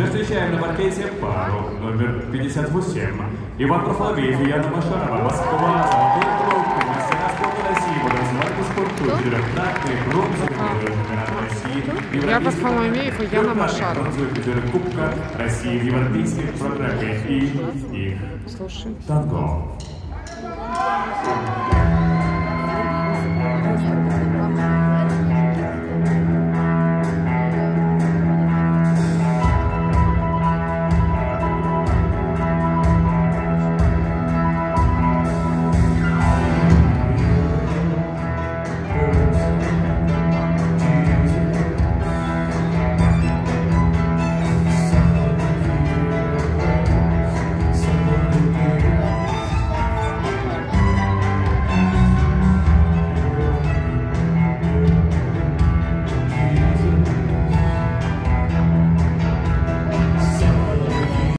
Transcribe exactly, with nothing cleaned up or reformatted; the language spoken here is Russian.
Встречаем на паркете пару номер пятьдесят восемь. Иван Рафалович и Яна Машарова. Москва. Золотой круг. Мастера спорта России. Водозвальный спорттур. Трактный бронзовый чемпионат России. Я Варфоломеев и Яна Машарова. Бронзовый Кубка России в европейской программе. И их Слушай. танго.